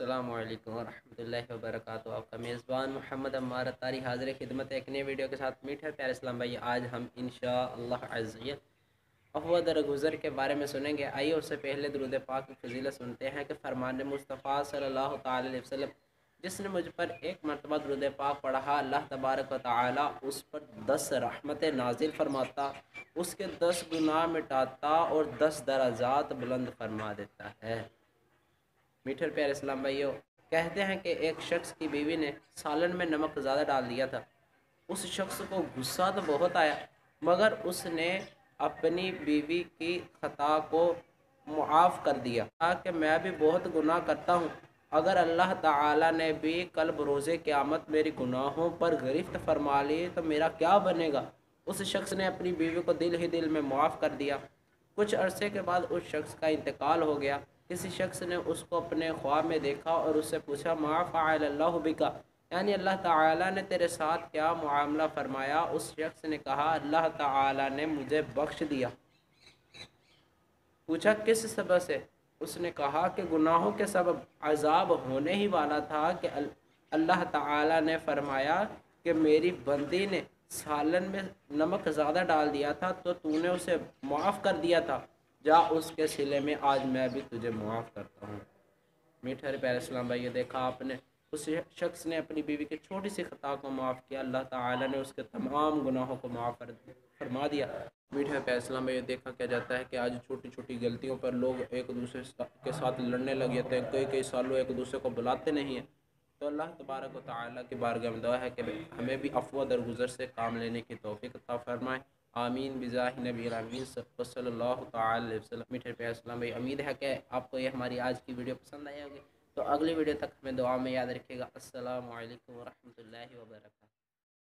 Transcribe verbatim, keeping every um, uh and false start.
السلام علیکم ورحمۃ اللہ وبرکاتہ۔ آپ کا میزبان محمد عمار اتاری حاضر خدمت ایک نئے ویڈیو کے ساتھ میٹھے پیارے اسلام بھائی، آج ہم انشاءاللہ عز وجل عفو درگزر کے بارے میں سنیں گے۔ آئیے اس سے پہلے درود پاک کی فضیلت سنتے ہیں کہ فرمان مصطفیٰ صلی اللہ تعالی علیہ وسلم، جس نے مجھ پر ایک مرتبہ درود پاک پڑھا، اللہ تبارک و تعالی اس پر دس رحمتیں نازل فرماتا، اس کے دس گناہ مٹاتا اور دس درجات بلند فرما دیتا ہے۔ میٹھے پیارے اسلام بھائیو، کہتے ہیں کہ ایک شخص کی بیوی نے سالن میں نمک زیادہ ڈال دیا تھا۔ اس شخص کو غصہ تو بہت آیا، مگر اس نے اپنی بیوی کی خطا کو معاف کر دیا کہ میں بھی بہت گناہ کرتا ہوں، اگر اللہ تعالی نے بھی کل بروز قیامت میری گناہوں پر گرفت فرما لی تو میرا کیا بنے گا۔ اس شخص نے اپنی بیوی کو دل ہی دل میں معاف کر دیا۔ کچھ عرصے کے بعد اس شخص کا انتقال ہو گیا۔ کسی شخص نے اس کو اپنے خواب میں دیکھا اور اس سے پوچھا ما فعل اللہ بکا، یعنی اللہ تعالیٰ نے تیرے ساتھ کیا معاملہ فرمایا۔ اس شخص نے کہا اللہ تعالیٰ نے مجھے بخش دیا۔ پوچھا کس سبب سے؟ اس نے کہا کہ گناہوں کے سبب عذاب ہونے ہی والا تھا کہ اللہ تعالیٰ نے فرمایا کہ میری بندی نے سالن میں نمک زیادہ ڈال دیا تھا تو تو نے اسے معاف کر دیا تھا، جا اس کے صلے میں آج میں بھی تجھے معاف کرتا ہوں۔ میٹھے پیارے اسلام بھائی، دیکھا آپ نے، اس شخص نے اپنی بیوی کی چھوٹی سی خطا کو معاف کیا، اللہ تعالیٰ نے اس کے تمام گناہوں کو معاف فرما دیا۔ میٹھے پیارے اسلام بھائی، دیکھا کیا جاتا ہے کہ آج چھوٹی چھوٹی غلطیوں پر لوگ ایک دوسرے کے ساتھ لڑنے لگ جاتے ہیں، کئی کئی سالوں ایک دوسرے کو بلاتے نہیں ہیں۔ تو اللہ تبارک و تعالیٰ کی بارگاہ میں دعا ہے کہ ہمیں بھی عفو درگزر سے کام لینے کی توفیق عطا فرمائے، آمین بجاہ نبی الامین صلی اللہ تعالی علیہ وسلم۔ میٹھے پیارے اسلام بھائی، امید ہے کہ آپ کو یہ ہماری آج کی ویڈیو پسند آئی ہوگی، تو اگلی ویڈیو تک ہمیں دعا میں یاد رکھیے گا۔ السلام علیکم ورحمۃ اللہ وبرکاتہ۔